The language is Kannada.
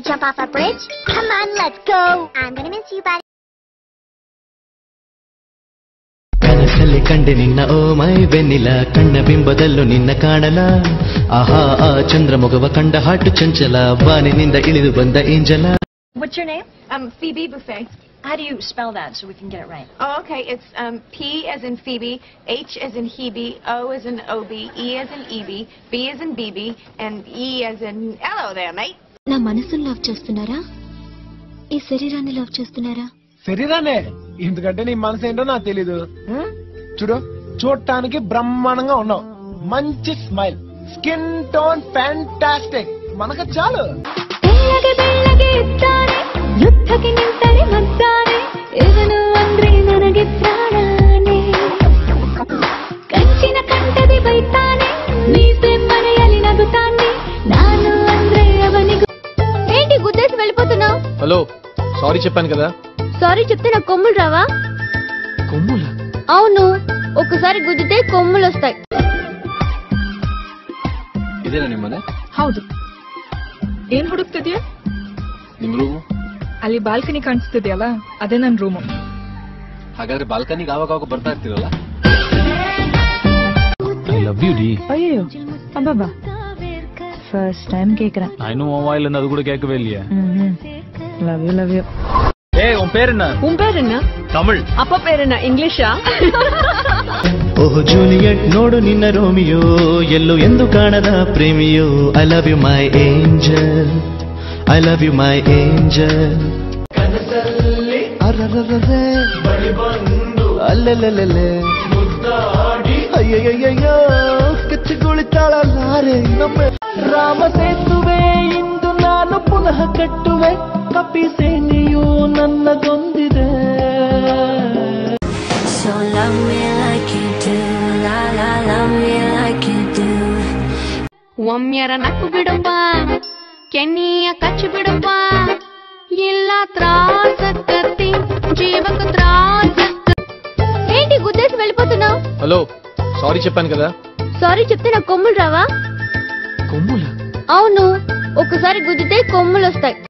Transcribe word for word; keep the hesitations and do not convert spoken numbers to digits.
jump off a bridge? Come on, let's go. I'm gonna miss you, buddy. ಕನಸಲ್ಲಿ ಕಂಡೆ ನಿನ್ನ ಓ ಮೈ ಬೆನ್ನಿಲ ಕಣ್ಣ ಬಿಂಬದಲ್ಲೂ ನಿನ್ನ ಕಾಣಲ ಆಹಾ ಆ ಚಂದ್ರಮುಖವ ಕಂಡ ಹಾಟು ಚಂಚಲ ಬಾನಿನಿಂದ ಇಳಿದು ಬಂದ ಏಂಜಲ. What's your name? Um, Phoebe Buffet. How do you spell that so we can get it right? Oh, okay. It's um, P as in Phoebe, H as in Hebe, O as in Obi, E as in Evie, B as in B B, and E as in hello there, mate. నా మనసుని లవ్ చేస్తున్నారా ఈ శరీరాన్ని లవ్ చేస్తున్నారా? శరీరానే, ఎందుకంటే నీ మనసు ఏంటో నాకు తెలీదు. చూడు, చూడటానికి బ్రహ్మాండంగా ఉన్నావు, మంచి స్మైల్, స్కిన్ టోన్ ఫ్యాంటాస్టిక్, మనకు చాలు. ಯುದ್ಧಕ್ಕೆ ನಿಂತರೆ ಮದ್ದಾನೆ ಇವನು ಅಂದ್ರೆ ನನಗೆ ಪ್ರಾಣಾನೆ ಕಂಚಿನ ಕಂಠದಿ ಬೈತಾನೆ ಮೀಸೆ ಮನೆಯಲ್ಲಿ ನಗುತ್ತಾನೆ ನಾನು ಅಂದ್ರೆ ಅವನಿಗೂ. ఏంటి గుద్దేసి వెళ్ళిపోతున్నావు? హలో, సారీ చెప్పాను కదా. సారీ చెప్తే నాకు కొమ్ములు రావా? కొమ్ముల? అవును, ఒకసారి గుద్దితే కొమ్ములు వస్తాయి. ಇದೇನಾ ನಿಮ್ಮನೆ? ಹೌದು. ಏನ್ ಹುಡುಕ್ತಿದ್ಯಾ? ನಿಮ್ ರೂಮು ಅಲ್ಲಿ ಬಾಲ್ಕನಿ ಕಾಣಿಸ್ತಿದ್ಯಲ್ಲ, ಅದೇ ನನ್ ರೂಮು. ಹಾಗಾದ್ರೆ ಬಾಲ್ಕನಿಗೆ ಆವಾಗ ಆವಾಗ ಬರ್ತಾ ಇರ್ತೀರಲ್ಲ. ಐ ಲವ್ ಯು ಡಿ. ಅಯ್ಯೋ ಅಬ್ಬಬ್ಬಾ, ಫಸ್ಟ್ ಟೈಮ್ கேக்குறேன். I know why இல்ல, அது கூட கேட்கவே இல்லையே. ம், லவ் யூ லவ் யூ. ஏய், உன் பேர் என்ன? உன் பேர் என்ன? தமிழ். அப்பா பேர் என்ன? இங்கிலீஷா? ಓಹ್ ಜೂಲಿಯಟ್ ನೋಡು ನಿನ್ನ ರೋಮಿಯೋ, ಎಲ್ಲೋ ಎಂದು ಕಾಣದ ಪ್ರೇಮಿಯೋ. I love you my angel, I love you my angel. ಕನಸಲ್ಲಿ ಅರರರರೆ ಬಳಿ ಬಂದು ಅಲ್ಲೆಲ್ಲೆಲ್ಲೆ ಮುದ್ದಾಡಿ ಅಯ್ಯಯ್ಯಯ್ಯೋ ಕಚ್ಚಿಗುಳಿತಾಳಲ್ಲಾರೆ ನಮ್ಮ ರಾಮ ಸೇತುವೆ. ಇಂದು ನಾನು ಪುನಃ ಕಟ್ಟುವೆ, ಕಪಿ ಸೇನೆಯು ನನ್ನದೊಂದಿದೆ. So love me like you do, la la love me like you do. ಒಮ್ಮೆರ ನಕ್ಕು ಬಿಡಪ್ಪ, ಕೆನ್ನಿಯ ಕಚ್ಚಿ ಬಿಡಪ್ಪ, ಇಲ್ಲ ತ್ರಾಸಕ್ಕತ್ತಿ ಜೀವಕ್ಕೆ త్రాసక్క. ఏంటి గుద్దేసి వెళ్ళిపోతున్నావు? హలో, సారీ చెప్పాను కదా. సారీ చెప్తే నాకు కొమ్ములు రావా? కొమ్ముల? అవును, ఒకసారి గుద్దితే కొమ్ములు వస్తాయి.